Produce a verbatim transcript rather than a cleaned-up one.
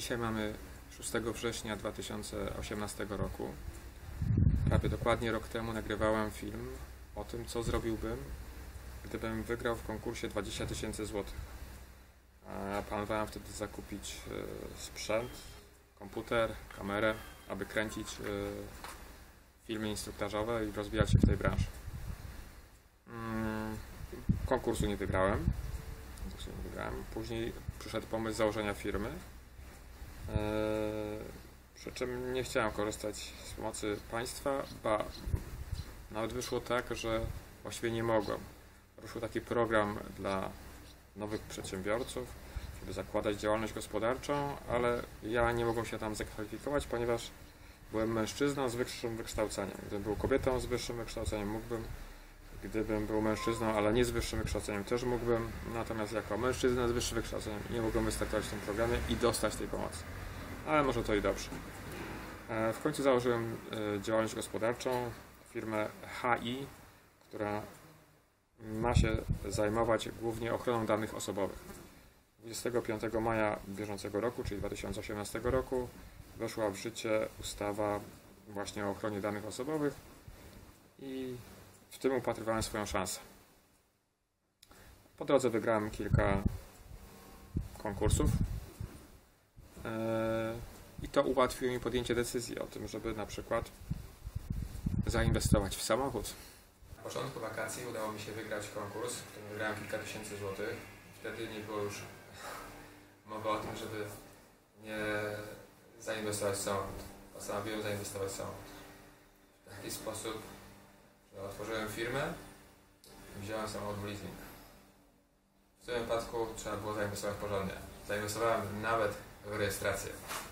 Dzisiaj mamy szóstego września dwa tysiące osiemnastego roku. Prawie dokładnie rok temu nagrywałem film o tym, co zrobiłbym, gdybym wygrał w konkursie dwadzieścia tysięcy złotych. Planowałem wtedy zakupić sprzęt, komputer, kamerę, aby kręcić filmy instruktażowe i rozwijać się w tej branży. Konkursu nie wygrałem. nie wygrałem. Później przyszedł pomysł założenia firmy, przy czym nie chciałem korzystać z pomocy państwa, ba nawet wyszło tak, że właściwie nie mogłem. Ruszył taki program dla nowych przedsiębiorców, żeby zakładać działalność gospodarczą, ale ja nie mogłem się tam zakwalifikować, ponieważ byłem mężczyzną z wyższym wykształceniem. Gdybym był kobietą z wyższym wykształceniem, mógłbym. Gdybym był mężczyzną, ale nie z wyższym wykształceniem, też mógłbym. Natomiast jako mężczyzna z wyższym wykształceniem nie mogłem wystartować w tym programie i dostać tej pomocy. Ale może to i dobrze. W końcu założyłem działalność gospodarczą, firmę H I, która ma się zajmować głównie ochroną danych osobowych. dwudziestego piątego maja bieżącego roku, czyli dwa tysiące osiemnastego roku, weszła w życie ustawa właśnie o ochronie danych osobowych i w tym upatrywałem swoją szansę. Po drodze wygrałem kilka konkursów i to ułatwiło mi podjęcie decyzji o tym, żeby na przykład zainwestować w samochód. Na początku wakacji udało mi się wygrać konkurs, w którym wygrałem kilka tysięcy złotych. Wtedy nie było już mowy o tym, żeby nie zainwestować w samochód. Postanowiłem zainwestować w samochód. W taki sposób, że otworzyłem firmę i wziąłem samochód w leasing. W tym wypadku trzeba było zainwestować porządnie. Zainwestowałem nawet w rejestrację.